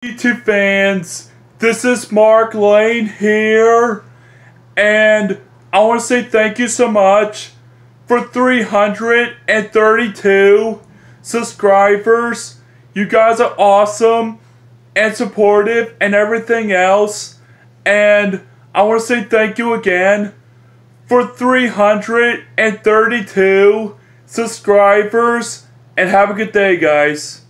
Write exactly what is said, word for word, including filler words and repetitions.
YouTube fans, this is Mark Lane here, and I want to say thank you so much for three hundred thirty-two subscribers. You guys are awesome and supportive and everything else, and I want to say thank you again for three hundred thirty-two subscribers, and have a good day, guys.